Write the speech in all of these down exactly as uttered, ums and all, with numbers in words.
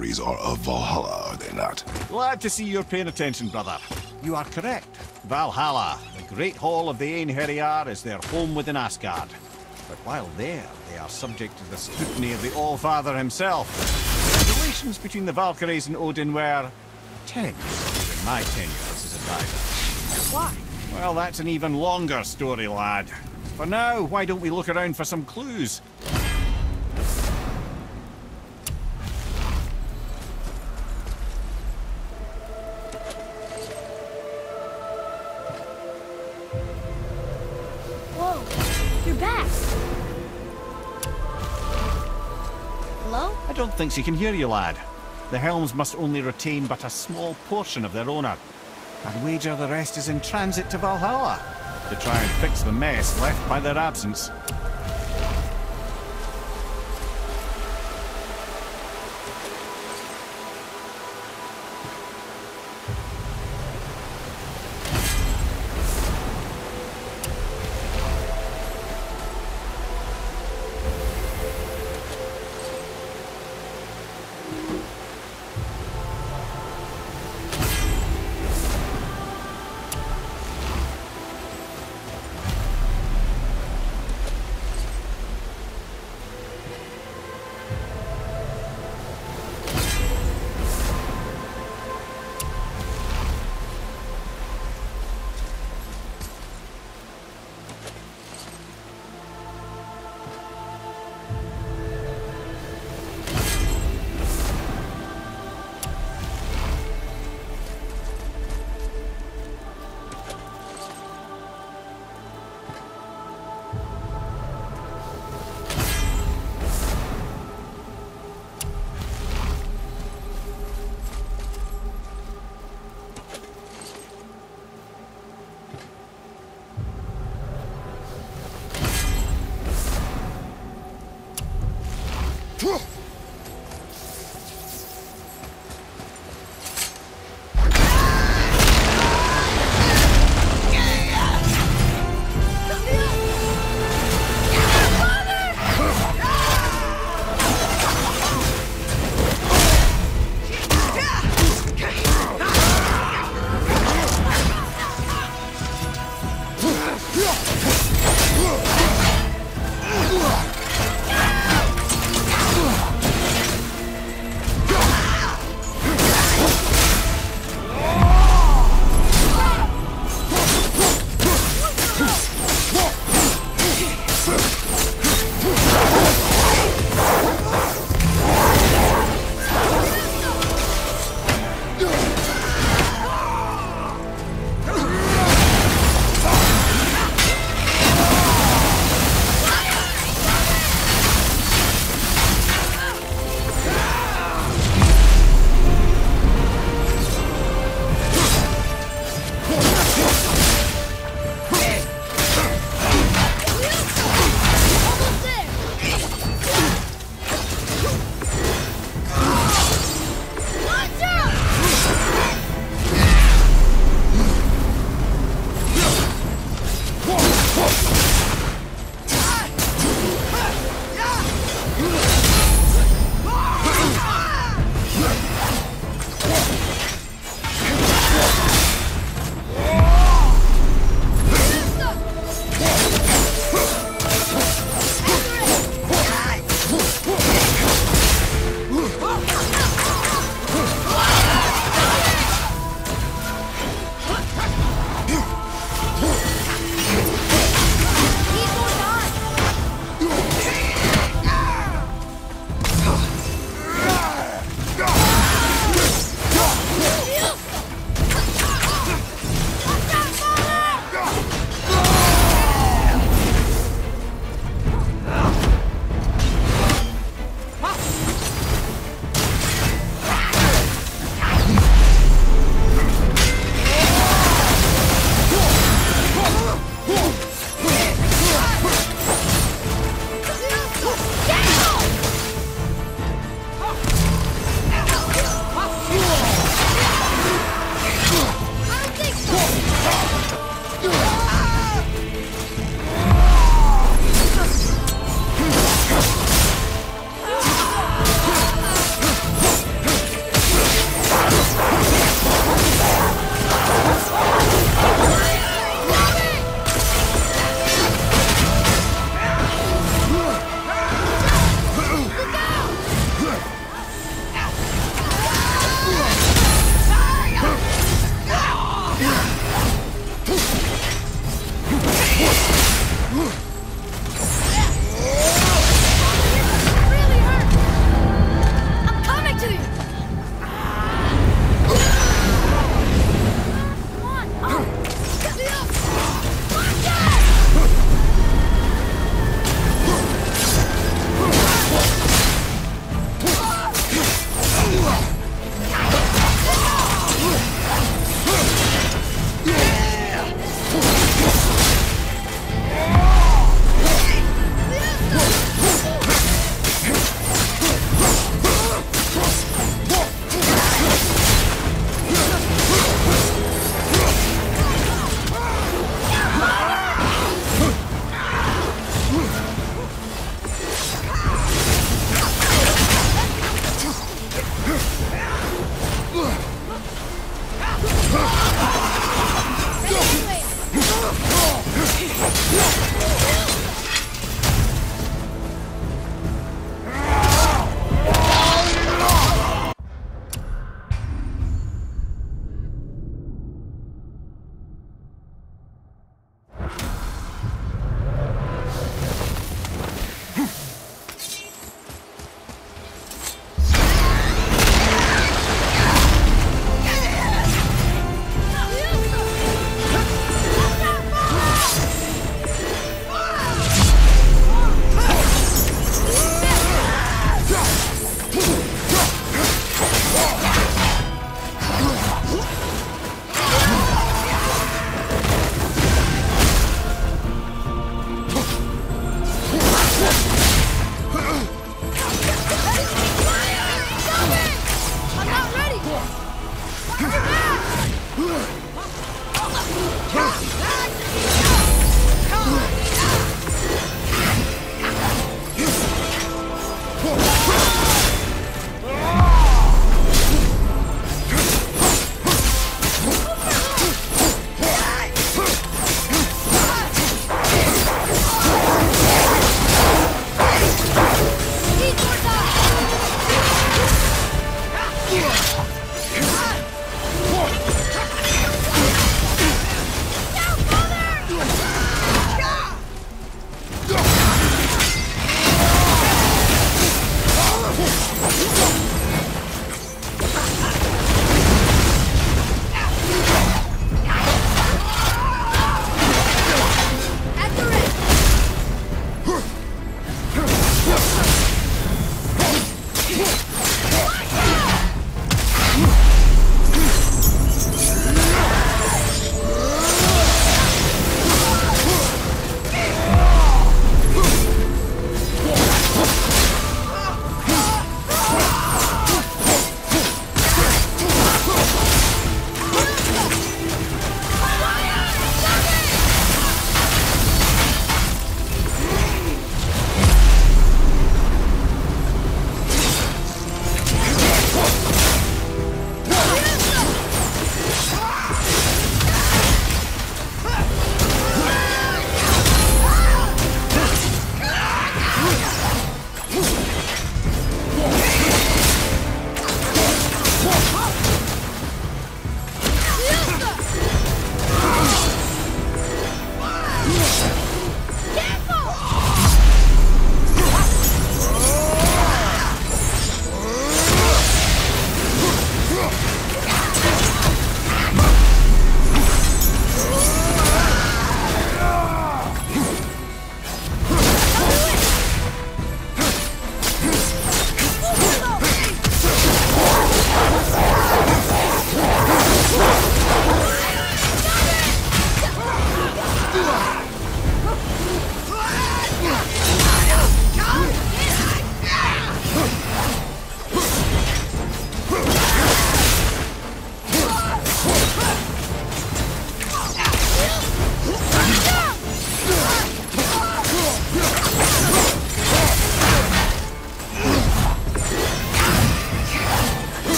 Valkyries are of Valhalla, are they not? Glad to see you're paying attention, brother. You are correct. Valhalla, the great hall of the Einherjar, is their home within Asgard. But while there, they are subject to the scrutiny of the All-Father himself. The relations between the Valkyries and Odin were tense during my tenure as his advisor. Why? Well, that's an even longer story, lad. For now, why don't we look around for some clues? Whoa, you're back. Hello? I don't think she can hear you, lad. The helms must only retain but a small portion of their owner. I'd wager the rest is in transit to Valhalla to try and fix the mess left by their absence.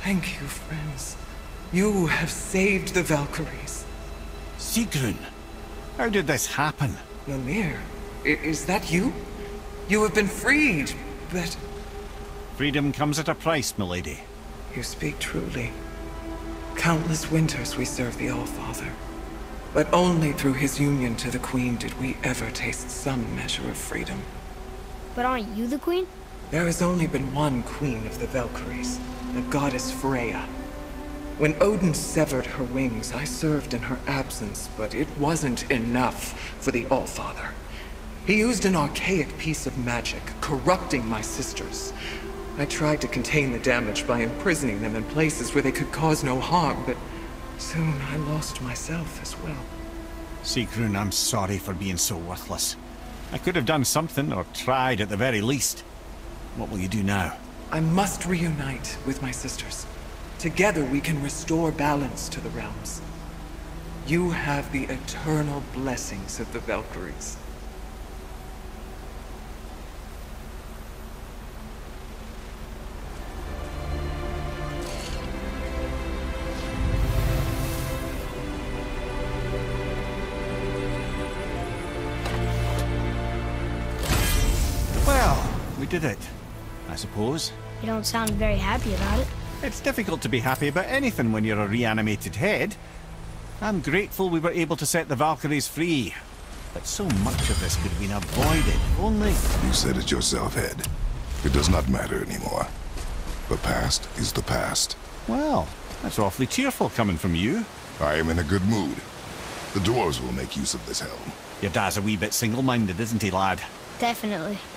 Thank you, friends. You have saved the Valkyries. Sigrun, how did this happen? Mimir, i- is that you? You have been freed, but... Freedom comes at a price, milady. You speak truly. Countless winters we served the All-Father. But only through his union to the Queen did we ever taste some measure of freedom. But aren't you the queen? There has only been one Queen of the Valkyries, the goddess Freya. When Odin severed her wings, I served in her absence, but it wasn't enough for the All-Father. He used an archaic piece of magic, corrupting my sisters. I tried to contain the damage by imprisoning them in places where they could cause no harm, but soon I lost myself as well. Sigrun, I'm sorry for being so worthless. I could have done something, or tried at the very least. What will you do now? I must reunite with my sisters. Together we can restore balance to the realms. You have the eternal blessings of the Valkyries. Well, we did it, I suppose. You don't sound very happy about it. It's difficult to be happy about anything when you're a reanimated head. I'm grateful we were able to set the Valkyries free. But so much of this could have been avoided, if only... You said it yourself, Head. It does not matter anymore. The past is the past. Well, that's awfully cheerful coming from you. I am in a good mood. The dwarves will make use of this helm. Your dad's a wee bit single-minded, isn't he, lad? Definitely.